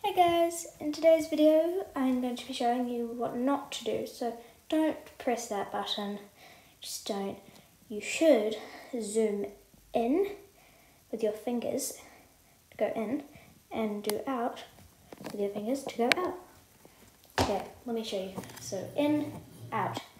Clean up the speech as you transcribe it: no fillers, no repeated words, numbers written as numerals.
Hey guys, in today's video I'm going to be showing you what not to do, so don't press that button, just don't. You should zoom in with your fingers to go in and do out with your fingers to go out. Okay, let me show you. So in, out.